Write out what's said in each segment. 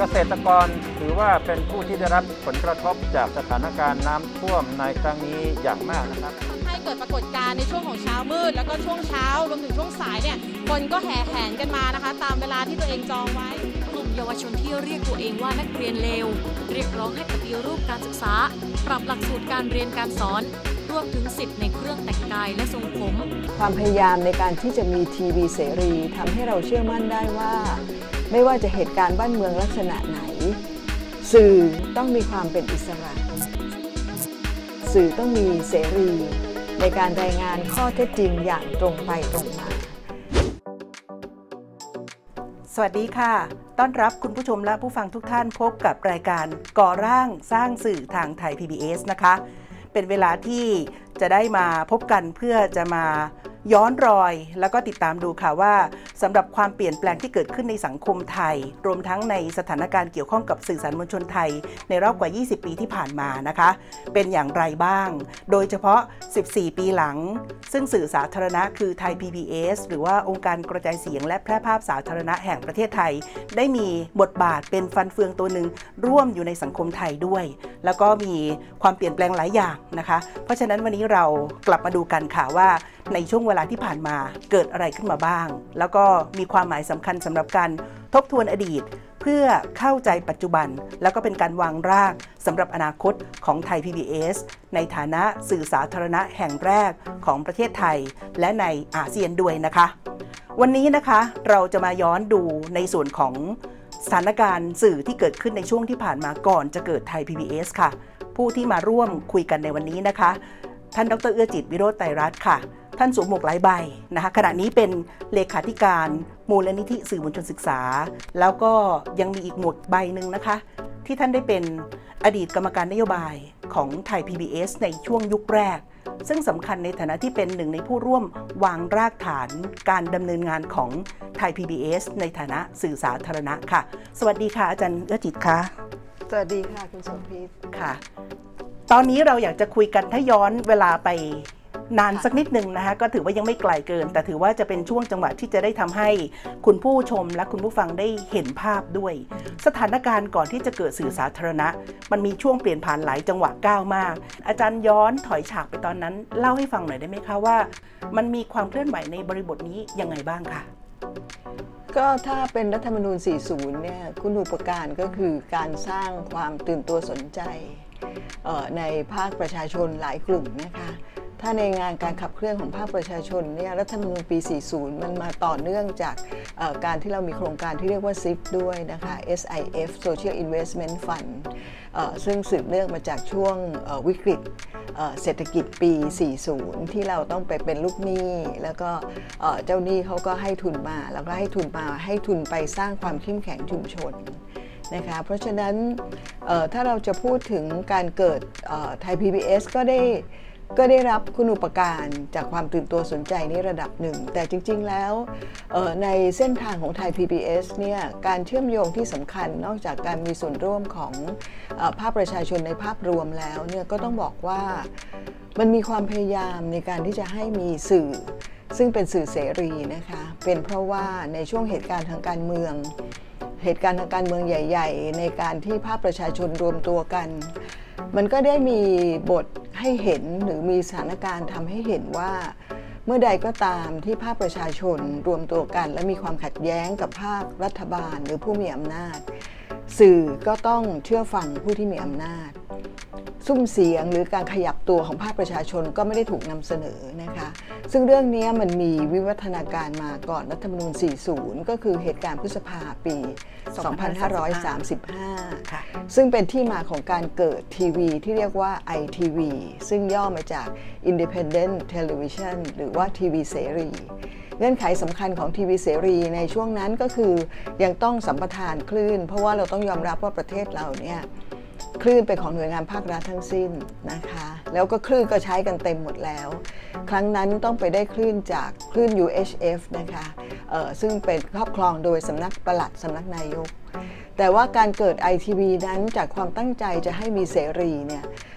ษตรกรถือว่าเป็นผู้ที่ได้รับผลกระทบจากสถานการณ์น้ำท่วมในครั้งนี้อย่างมากนะครับให้เกิดปรากฏการณ์ในช่วงของเช้ามืดแล้วก็ช่วงเช้ารวมถึงช่วงสายเนี่ยคนก็แห่แหนกันมานะคะตามเวลาที่ตัวเองจองไว้กลุ่มเยาวชนที่เรียกตัวเองว่านักเรียนเลวเรียกร้องให้ปฏิรูปการศึกษาปรับหลักสูตรการเรียนการสอนรวมถึงสิทธิ์ในเครื่องแต่งกายและทรงผมความพยายามในการที่จะมีทีวีเสรีทำให้เราเชื่อมั่นได้ว่าไม่ว่าจะเหตุการณ์บ้านเมืองลักษณะไหนสื่อต้องมีความเป็นอิสระสื่อต้องมีเสรีในการรายงานข้อเท็จจริงอย่างตรงไปตรงมาสวัสดีค่ะต้อนรับคุณผู้ชมและผู้ฟังทุกท่านพบกับรายการก่อร่างสร้างสื่อทางไทย PBS นะคะเป็นเวลาที่จะได้มาพบกันเพื่อจะมาย้อนรอยแล้วก็ติดตามดูค่ะว่าสำหรับความเปลี่ยนแปลงที่เกิดขึ้นในสังคมไทยรวมทั้งในสถานการณ์เกี่ยวข้องกับสื่อสารมวลชนไทยในรอบกว่า20ปีที่ผ่านมานะคะเป็นอย่างไรบ้างโดยเฉพาะ14ปีหลังซึ่งสื่อสาธารณะคือไทย PBS หรือว่าองค์การกระจายเสียงและแพร่ภาพสาธารณะแห่งประเทศไทยได้มีบทบาทเป็นฟันเฟืองตัวหนึ่งร่วมอยู่ในสังคมไทยด้วยแล้วก็มีความเปลี่ยนแปลงหลายอย่างนะคะเพราะฉะนั้นวันนี้เรากลับมาดูกันค่ะว่าในช่วงเวลาที่ผ่านมาเกิดอะไรขึ้นมาบ้างแล้วก็มีความหมายสำคัญสำหรับการทบทวนอดีตเพื่อเข้าใจปัจจุบันแล้วก็เป็นการวางรากสำหรับอนาคตของไทย PBS ในฐานะสื่อสาธารณะแห่งแรกของประเทศไทยและในอาเซียนด้วยนะคะวันนี้นะคะเราจะมาย้อนดูในส่วนของสถานการณ์สื่อที่เกิดขึ้นในช่วงที่ผ่านมาก่อนจะเกิดไทย PBS ค่ะผู้ที่มาร่วมคุยกันในวันนี้นะคะท่านดร.เอื้อจิตวิโรจน์ไตรรัตน์ค่ะท่านสวมหมวกหลายใบนะคะขณะนี้เป็นเลขาธิการมูลนิธิสื่อมวลชนศึกษาแล้วก็ยังมีอีกหมวกใบหนึ่งนะคะที่ท่านได้เป็นอดีตกรรมการนโยบายของไทย PBS ในช่วงยุคแรกซึ่งสำคัญในฐานะที่เป็นหนึ่งในผู้ร่วมวางรากฐานการดำเนินงานของไทย PBS ในฐานะสื่อสาธารณะค่ะสวัสดีค่ะอาจารย์เอื้อจิตค่ะสวัสดีค่ะคุณสมพิษค่ะตอนนี้เราอยากจะคุยกันถ้าย้อนเวลาไปนานสักนิดนึงนะคะก็ถือว่ายังไม่ไกลเกินแต่ถือว่าจะเป็นช่วงจังหวะที่จะได้ทำให้คุณผู้ชมและคุณผู้ฟังได้เห็นภาพด้วยสถานการณ์ก่อนที่จะเกิดสื่อสาธารณะมันมีช่วงเปลี่ยนผ่านหลายจังหวะก้าวมากอาจารย์ย้อนถอยฉากไปตอนนั้นเล่าให้ฟังหน่อยได้ไหมคะว่ามันมีความเคลื่อนไหวในบริบทนี้ยังไงบ้างคะก็ถ้าเป็นรัฐธรรมนูญ 40 เนี่ยคุณูปการก็คือการสร้างความตื่นตัวสนใจในภาคประชาชนหลายกลุ่มนะคะถ้าในงานการขับเคลื่อนของภาคประชาชนเนี่ยรัฐธรรมนูญปี 40 มันมาต่อเนื่องจากการที่เรามีโครงการที่เรียกว่า SIF ด้วยนะคะ SIF Social Investment Fund ซึ่งสืบเนื่องมาจากช่วงวิกฤตเศรษฐกิจปี 40 ที่เราต้องไปเป็นลูกหนี้แล้วก็เจ้าหนี้เขาก็ให้ทุนมาแล้วก็ให้ทุนไปสร้างความเข้มแข็งชุมชนนะคะเพราะฉะนั้นถ้าเราจะพูดถึงการเกิดไทย PBS ก็ได้รับคุณูปการจากความตื่นตัวสนใจในระดับหนึ่งแต่จริงๆแล้วในเส้นทางของไทย PBS เนี่ยการเชื่อมโยงที่สำคัญนอกจากการมีส่วนร่วมของภาคประชาชนในภาพรวมแล้วเนี่ยก็ต้องบอกว่ามันมีความพยายามในการที่จะให้มีสื่อซึ่งเป็นสื่อเสรีนะคะเป็นเพราะว่าในช่วงเหตุการณ์ทางการเมืองใหญ่ๆในการที่ภาคประชาชนรวมตัวกันมันก็ได้มีบทให้เห็นหรือมีสถานการณ์ทำให้เห็นว่าเมื่อใดก็ตามที่ภาคประชาชนรวมตัวกันและมีความขัดแย้งกับภาครัฐบาลหรือผู้มีอำนาจสื่อก็ต้องเชื่อฟังผู้ที่มีอำนาจซุ้มเสียงหรือการขยับตัวของภาคประชาชนก็ไม่ได้ถูกนำเสนอนะคะซึ่งเรื่องนี้มันมีวิวัฒนาการมาก่อนรัฐธรรมนูญ 40 ก็คือเหตุการณ์พฤษภาปี 2535 ซึ่งเป็นที่มาของการเกิดทีวีที่เรียกว่า ITV ซึ่งย่อมาจาก Independent Television หรือว่าทีวีเสรีเงื่อนไขสำคัญของทีวีเสรีในช่วงนั้นก็คือยังต้องสัมปทานคลื่นเพราะว่าเราต้องยอมรับว่าประเทศเราเนี่ยคลื่นเป็นของหน่วยงานภาครัฐทั้งสิ้นนะคะแล้วก็คลื่นก็ใช้กันเต็มหมดแล้วครั้งนั้นต้องไปได้คลื่นจากคลื่น UHF นะคะซึ่งเป็นครอบครองโดยสำนักปลัดสำนักนายกแต่ว่าการเกิด ITV นั้นจากความตั้งใจจะให้มีเสรีเนี่ย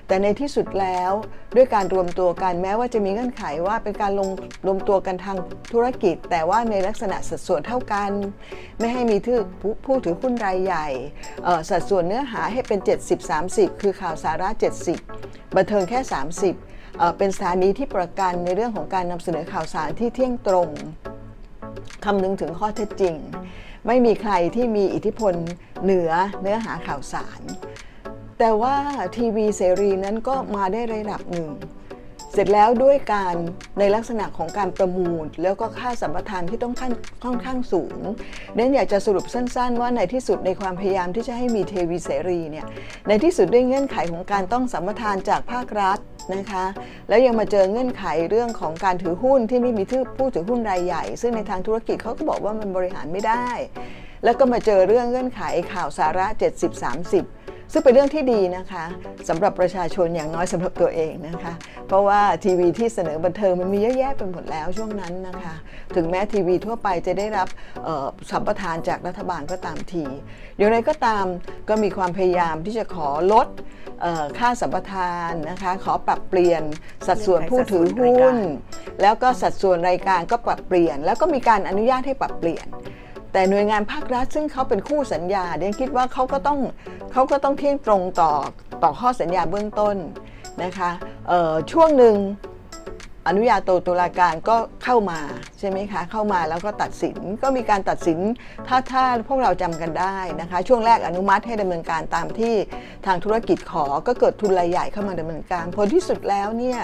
แต่ในที่สุดแล้วด้วยการรวมตัวกันแม้ว่าจะมีเงื่อนไขว่าเป็นการรวมตัวกันทางธุรกิจแต่ว่าในลักษณะสัดส่วนเท่ากันไม่ให้มีผู้ถือหุ้นรายใหญ่สัดส่วนเนื้อหาให้เป็น 70-30 คือข่าวสาระ 70 บันเทิงแค่ 30เป็นสถานีที่ประกันในเรื่องของการนำเสนอข่าวสารที่เที่ยงตรงคำนึงถึงข้อเท็จจริงไม่มีใครที่มีอิทธิพลเหนือเนื้อหาข่าวสารแต่ว่าทีวีเสรีนั้นก็มาได้ระดับหนึ่งเสร็จแล้วด้วยการในลักษณะของการประมูลแล้วก็ค่าสัมปทานที่ต้องค่อนข้างสูงนั้นอยากจะสรุปสั้นๆว่าในที่สุดในความพยายามที่จะให้มีทีวีเสรีเนี่ยในที่สุดด้วยเงื่อนไขของการต้องสัมปทานจากภาครัฐนะคะแล้วยังมาเจอเงื่อนไขเรื่องของการถือหุ้นที่ไม่มีผู้ถือหุ้นรายใหญ่ซึ่งในทางธุรกิจเขาก็บอกว่ามันบริหารไม่ได้แล้วก็มาเจอเรื่องเงื่อนไขข่าวสาระ 70-30 ซึ่งเป็นเรื่องที่ดีนะคะสำหรับประชาชนอย่างน้อยสำหรับตัวเองนะคะเพราะว่าทีวีที่เสนอบันเทิงมันมีเยอะแยะไปหมดแล้วช่วงนั้นนะคะถึงแม้ทีวีทั่วไปจะได้รับสัมปทานจากรัฐบาลก็ตามทีอย่างไรก็ตามก็มีความพยายามที่จะขอลดค่าสัมปทานนะคะขอปรับเปลี่ยนสัดส่วนผู้ถือหุ้นแล้วก็สัดส่วนรายการก็ปรับเปลี่ยนแล้วก็มีการอนุญาตให้ปรับเปลี่ยนแต่หน่วยงานภาครัฐซึ่งเขาเป็นคู่สัญญาเดนคิดว่าเขาก็ต้องเที่ยงตรงต่อข้อสัญญาเบื้องต้นนะคะช่วงหนึ่งอนุญาโตตุลาการก็เข้ามาใช่ไหมคะเข้ามาแล้วก็ตัดสินก็มีการตัดสินถ้าพวกเราจำกันได้นะคะช่วงแรกอนุมัติให้ดำเนินการตามที่ทางธุรกิจขอก็เกิดทุนรายใหญ่เข้ามาดำเนินการผลที่สุดแล้วเนี่ย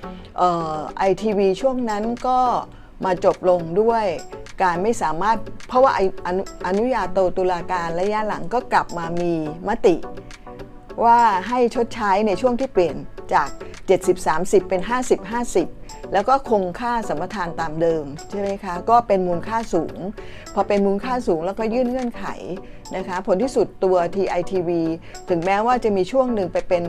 ITV ช่วงนั้นก็มาจบลงด้วยการไม่สามารถเพราะว่าอนุญาโตตุลาการระยะหลังก็กลับมามีมติว่าให้ชดใช้ในช่วงที่เปลี่ยนจาก 70-30 เป็น 50-50 แล้วก็คงค่าสัมปทานตามเดิมใช่ไหมคะก็เป็นมูลค่าสูงพอเป็นมูลค่าสูงแล้วก็ยื่นเงื่อนไขนะคะผลที่สุดตัว TITV ถึงแม้ว่าจะมีช่วงหนึ่งไปเป็น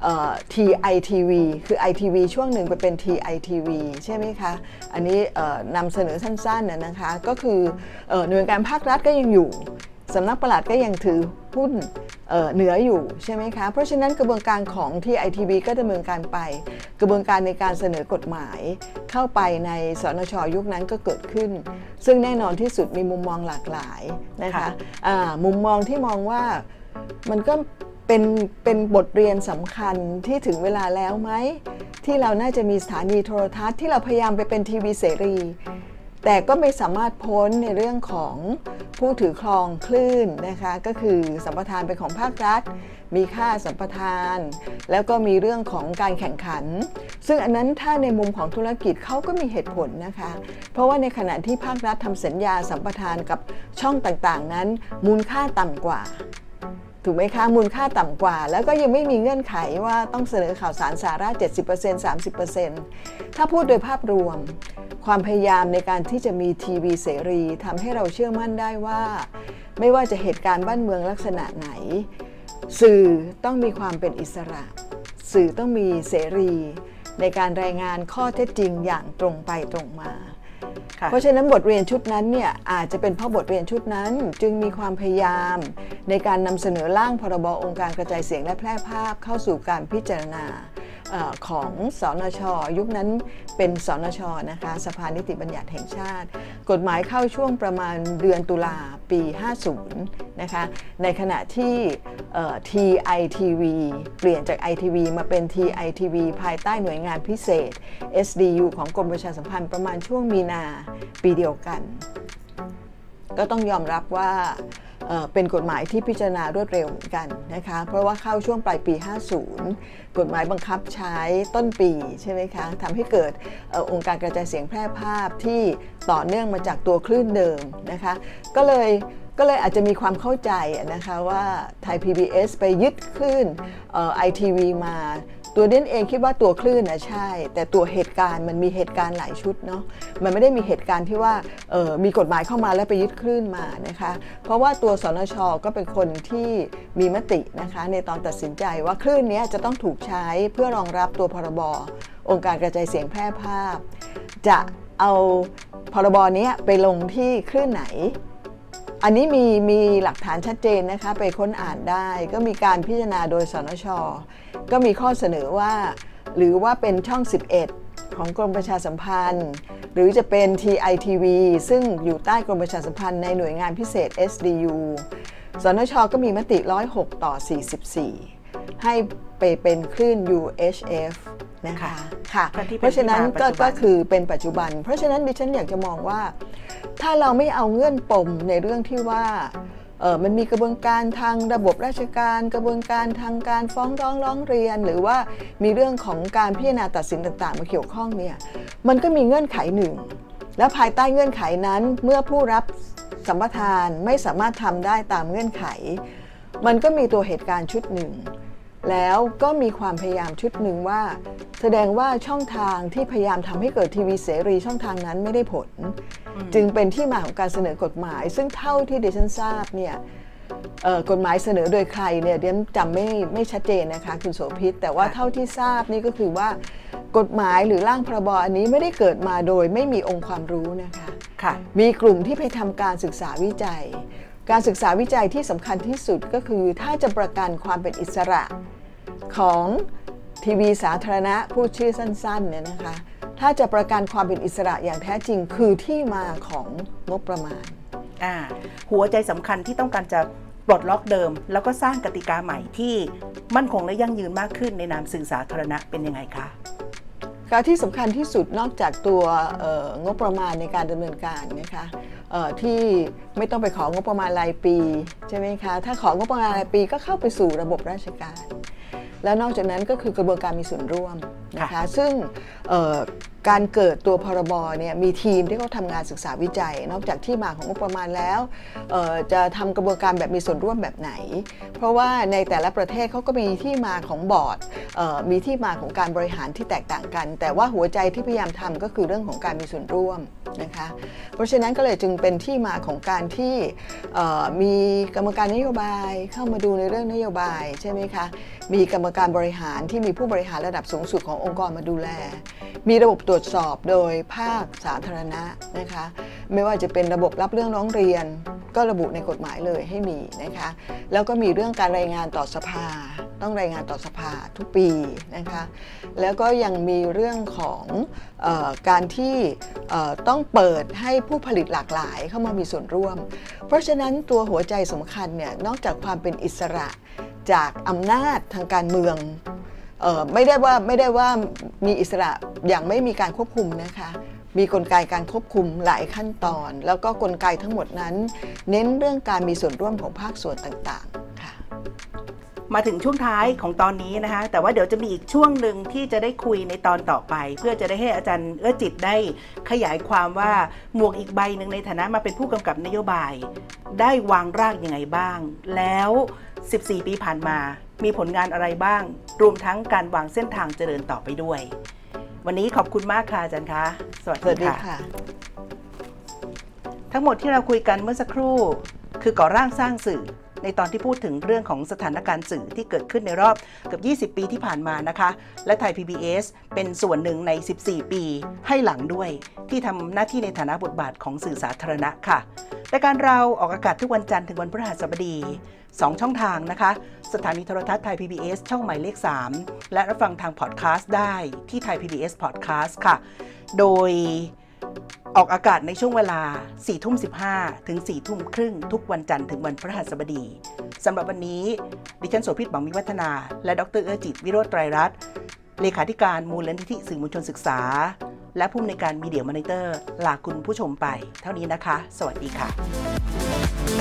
TITV คือ ITV ช่วงหนึ่งไปเป็น TITV ใช่ไหมคะอันนี้นำเสนอสั้นๆนะคะก็คือหน่วยงานภาครัฐก็ยังอยู่สำนักปลัดก็ยังถือหุ้นเหนืออยู่ใช่ไหมคะเพราะฉะนั้นกระบวนการของ TITV ก็ดำเนินการไปกระบวนการในการเสนอกฎหมายเข้าไปในสนช.ยุคนั้นก็เกิดขึ้นซึ่งแน่นอนที่สุดมีมุมมองหลากหลายนะคะมุมมองที่มองว่ามันก็เป็นบทเรียนสำคัญที่ถึงเวลาแล้วไหมที่เราน่าจะมีสถานีโทรทัศน์ที่เราพยายามไปเป็นทีวีเสรีแต่ก็ไม่สามารถพ้นในเรื่องของผู้ถือครองคลื่นนะคะก็คือสัมปทานเป็นของภาครัฐมีค่าสัมปทานแล้วก็มีเรื่องของการแข่งขันซึ่งอันนั้นถ้าในมุมของธุรกิจเขาก็มีเหตุผลนะคะเพราะว่าในขณะที่ภาครัฐทำสัญญาสัมปทานกับช่องต่างๆนั้นมูลค่าต่ำกว่าถูกไหมคะมูลค่าต่ำกว่าแล้วก็ยังไม่มีเงื่อนไขว่าต้องเสนอข่าวสารสาระ 70% 30% ถ้าพูดโดยภาพรวมความพยายามในการที่จะมีทีวีเสรีทำให้เราเชื่อมั่นได้ว่าไม่ว่าจะเหตุการณ์บ้านเมืองลักษณะไหนสื่อต้องมีความเป็นอิสระสื่อต้องมีเสรีในการรายงานข้อเท็จจริงอย่างตรงไปตรงมาเพราะฉะนั้นบทเรียนชุดนั้นเนี่ยอาจจะเป็นเพราะบทเรียนชุดนั้นจึงมีความพยายามในการนำเสนอร่างพรบองค์การกระจายเสียงและแพร่ภาพเข้าสู่การพิจารณาของสนช.ยุคนั้นเป็นสนช.นะคะสภานิติบัญญัติแห่งชาติกฎหมายเข้าช่วงประมาณเดือนตุลาปี 50 นะคะในขณะที่TITV เปลี่ยนจาก ITV มาเป็น TITV ภายใต้หน่วยงานพิเศษ SDU ของกรมประชาสัมพันธ์ประมาณช่วงมีนาปีเดียวกันก็ต้องยอมรับว่าเป็นกฎหมายที่พิจารณารวดเร็วเหมือนกันนะคะเพราะว่าเข้าช่วงปลายปี 50 กฎหมายบังคับใช้ต้นปีใช่ไหมคะทำให้เกิดองค์การกระจายเสียงแพร่ภาพที่ต่อเนื่องมาจากตัวคลื่นเดิมนะคะก็เลยอาจจะมีความเข้าใจนะคะว่าไทย PBS ไปยึดคลื่นITV มาตัวเด่นเองคิดว่าตัวคลื่นนะใช่แต่ตัวเหตุการณ์มันมีเหตุการณ์หลายชุดเนาะมันไม่ได้มีเหตุการณ์ที่ว่ามีกฎหมายเข้ามาแล้วไปยึดคลื่นมานะคะเพราะว่าตัวสนช.ก็เป็นคนที่มีมตินะคะในตอนตัดสินใจว่าคลื่นนี้จะต้องถูกใช้เพื่อรองรับตัวพรบองค์การกระจายเสียงแพร่ภาพจะเอาพรบนี้ไปลงที่คลื่นไหนอันนี้มีหลักฐานชัดเจนนะคะไปค้นอ่านได้ก็มีการพิจารณาโดยสนช.ก็มีข้อเสนอว่าหรือว่าเป็นช่อง 11 ของกรมประชาสัมพันธ์หรือจะเป็น TITV ซึ่งอยู่ใต้กรมประชาสัมพันธ์ในหน่วยงานพิเศษ SDU สนช.ก็มีมติ106-44ให้ไปเป็นคลื่น UHF นะคะค่ะเพราะฉะนั้นก็คือเป็นปัจจุบันเพราะฉะนั้นดิฉันอยากจะมองว่าถ้าเราไม่เอาเงื่อนปมในเรื่องที่ว่ามันมีกระบวนการทางระบบราชการกระบวนการทางการฟ้องร้องเรียนหรือว่ามีเรื่องของการพิจารณาตัดสินต่างๆมาเกี่ยวข้องเนี่ยมันก็มีเงื่อนไขหนึ่งและภายใต้เงื่อนไขนั้นเมื่อผู้รับสัมปทานไม่สามารถทำได้ตามเงื่อนไขมันก็มีตัวเหตุการณ์ชุดหนึ่งแล้วก็มีความพยายามชุดหนึ่งว่าแสดงว่าช่องทางที่พยายามทำให้เกิดทีวีเสรีช่องทางนั้นไม่ได้ผลจึงเป็นที่มาของการเสนอกฎหมายซึ่งเท่าที่ดิฉันทราบเนี่ยกฎหมายเสนอโดยใครเนี่ยดิฉันจำไม่ชัดเจนนะคะคุณโสภิตแต่ว่าเท่าที่ทราบนี่ก็คือว่ากฎหมายหรือร่างพรบอันนี้ไม่ได้เกิดมาโดยไม่มีองค์ความรู้นะคะมีกลุ่มที่ไปทำการศึกษาวิจัยการศึกษาวิจัยที่สำคัญที่สุดก็คือถ้าจะประกันความเป็นอิสระของทีวีสาธารณะพูดชื่อสั้นๆเนี่ยนะคะถ้าจะประกันความเป็นอิสระอย่างแท้จริงคือที่มาของงบประมาณหัวใจสำคัญที่ต้องการจะปลดล็อกเดิมแล้วก็สร้างกติกาใหม่ที่มั่นคงและยั่งยืนมากขึ้นในนามสื่อสาธารณะเป็นยังไงคะการที่สำคัญที่สุดนอกจากตัวงบประมาณในการดำเนินการนะคะที่ไม่ต้องไปของบประมาณรายปีใช่ไหมคะถ้าของงบประมาณรายปีก็เข้าไปสู่ระบบราชการแล้วนอกจากนั้นก็คือกระบวนการมีส่วนร่วมนะคะซึ่งการเกิดตัวพรบเนี่ยมีทีมที่เขาทำงานศึกษาวิจัยนอกจากที่มาของงบประมาณแล้วจะทำกระบวนการแบบมีส่วนร่วมแบบไหนเพราะว่าในแต่ละประเทศเขาก็มีที่มาของบอร์ดมีที่มาของการบริหารที่แตกต่างกันแต่ว่าหัวใจที่พยายามทำก็คือเรื่องของการมีส่วนร่วมนะคะเพราะฉะนั้นก็เลยจึงเป็นที่มาของการที่มีกรรมการนโยบายเข้ามาดูในเรื่องนโยบายใช่ไหมคะมีกรรมการบริหารที่มีผู้บริหารระดับสูงสุดขององค์กรมาดูแลมีระบบตรวจสอบโดยภาคสาธารณะนะคะไม่ว่าจะเป็นระบบรับเรื่องร้องเรียนก็ระบุในกฎหมายเลยให้มีนะคะแล้วก็มีเรื่องการรายงานต่อสภาต้องรายงานต่อสภาทุกปีนะคะแล้วก็ยังมีเรื่องของการที่ต้องเปิดให้ผู้ผลิตหลากหลายเข้ามามีส่วนร่วมเพราะฉะนั้นตัวหัวใจสำคัญเนี่ยนอกจากความเป็นอิสระจากอำนาจทางการเมืองไม่ได้ว่ามีอิสระอย่างไม่มีการควบคุมนะคะมีกลไกการควบคุมหลายขั้นตอนแล้วก็กลไกทั้งหมดนั้นเน้นเรื่องการมีส่วนร่วมของภาคส่วนต่างๆค่ะมาถึงช่วงท้ายของตอนนี้นะคะแต่ว่าเดี๋ยวจะมีอีกช่วงหนึ่งที่จะได้คุยในตอนต่อไปเพื่อจะได้ให้อาจารย์เอื้อจิตได้ขยายความว่าหมวกอีกใบหนึ่งในฐานะมาเป็นผู้กำกับนโยบายได้วางรากยังไงบ้างแล้ว14 ปีผ่านมามีผลงานอะไรบ้างรวมทั้งการวางเส้นทางเจริญต่อไปด้วยวันนี้ขอบคุณมากค่ะอาจารย์คะสวัสดีค่ะทั้งหมดที่เราคุยกันเมื่อสักครู่คือก่อร่างสร้างสื่อในตอนที่พูดถึงเรื่องของสถานการณ์สื่อที่เกิดขึ้นในรอบเกือบ20 ปีที่ผ่านมานะคะและไทย PBS เป็นส่วนหนึ่งใน14 ปีให้หลังด้วยที่ทำหน้าที่ในฐานะบทบาทของสื่อสาธารณะค่ะรายการเราออกอากาศทุกวันจันทร์ถึงวันพฤหัสบดี2 ช่องทางนะคะสถานีโทรทัศน์ไทย PBS ช่องหมายเลข3และรับฟังทางพอดแคสต์ได้ที่ไทย PBS Podcast ค่ะโดยออกอากาศในช่วงเวลา 4:15 ถึง 4:30 ทุกวันจันทร์ถึงวันพฤหัสบดีสำหรับวันนี้ดิฉันโสภิต บังมิวัฒนาและดร.เอื้อจิต วิโรจน์ ไตรรัตน์เลขาธิการมูลนิธิสื่อมวลชนศึกษาและผู้อำนวยการมีเดียมอนิเตอร์ลาคุณผู้ชมไปเท่านี้นะคะสวัสดีค่ะ